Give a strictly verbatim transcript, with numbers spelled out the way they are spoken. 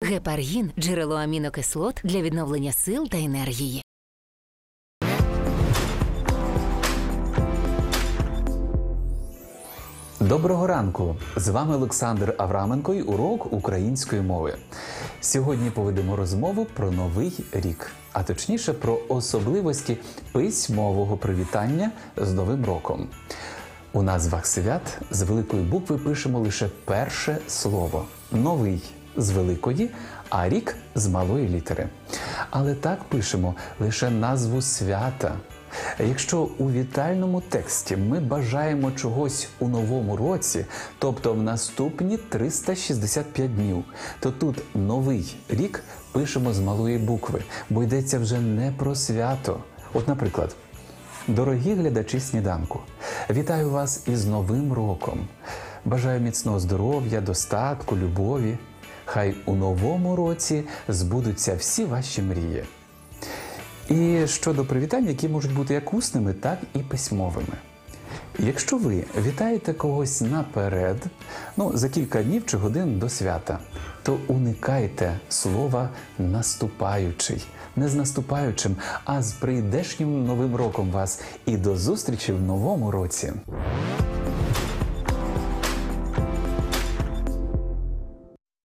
Гепаргін – джерело амінокислот для відновлення сил та енергії. Доброго ранку! З вами Олександр Авраменко і урок української мови. Сьогодні поведемо розмову про Новий рік, а точніше про особливості письмового привітання з Новим роком. У назвах свят з великої букви пишемо лише перше слово – «новий» з великої, а рік з малої літери. Але так пишемо лише назву свята. Якщо у вітальному тексті ми бажаємо чогось у новому році, тобто в наступні триста шістдесят п'ять днів, то тут «новий рік» пишемо з малої букви, бо йдеться вже не про свято. От, наприклад, дорогі глядачі сніданку, вітаю вас із Новим роком. Бажаю міцного здоров'я, достатку, любові. Хай у новому році збудуться всі ваші мрії. І щодо привітань, які можуть бути як усними, так і письмовими. Якщо ви вітаєте когось наперед, ну, за кілька днів чи годин до свята, то уникайте слова «наступаючий». Не з наступаючим, а з прийдешнім Новим роком вас і до зустрічі в новому році.